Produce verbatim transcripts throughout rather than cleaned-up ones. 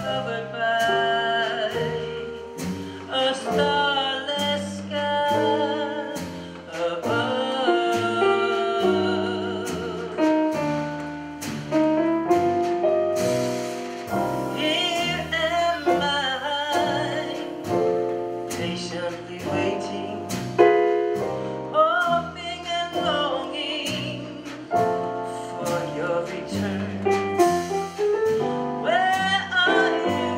covered by a starless sky above. Here am I, patiently waiting, hoping and longing for your return. Where are you?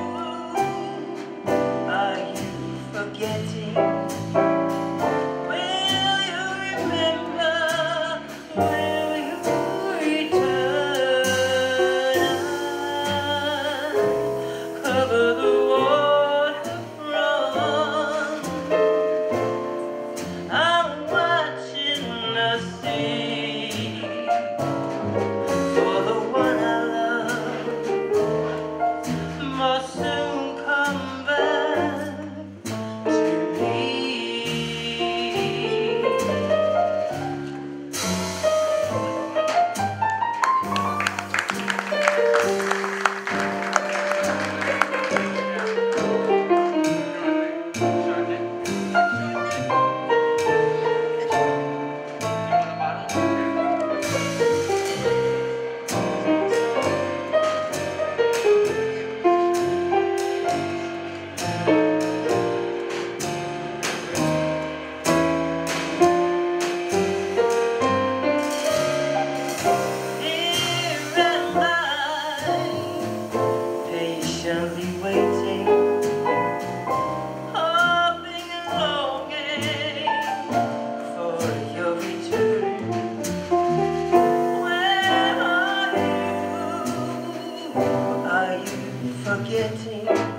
Are you forgetting? Will you remember? Will you return? I cover the waterfront. I'm watching the sea for the one I love must soon come back to me. Here am I, patiently waiting, hoping and longing for your return. Where are you? Are you forgetting?